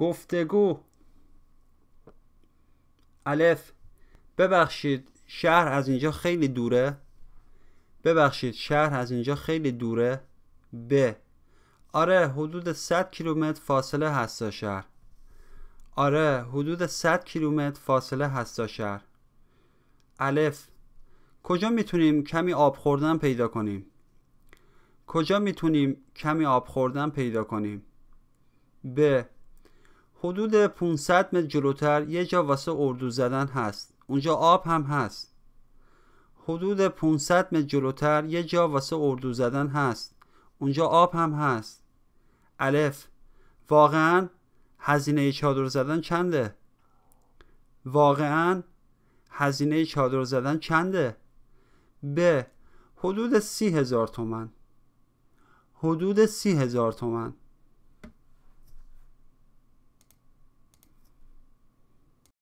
گفتگو. الف: ببخشید شهر از اینجا خیلی دوره. ببخشید شهر از اینجا خیلی دوره. ب: آره حدود 100 کیلومتر فاصله هست تا شهر. آره حدود 100 کیلومتر فاصله هست تا شهر. الف: کجا میتونیم کمی آب خوردن پیدا کنیم؟ کجا میتونیم کمی آب خوردن پیدا کنیم؟ ب: حدود 500 متر جلوتر یه جا واسه اردو زدن هست. اونجا آب هم هست. حدود 500 متر جلوتر یه جا واسه اردو زدن هست. اونجا آب هم هست. الف: واقعاً هزینه چادر زدن چنده؟ واقعاً هزینه چادر زدن چنده؟ ب: حدود 30,000 تومان. حدود 30,000 تومان.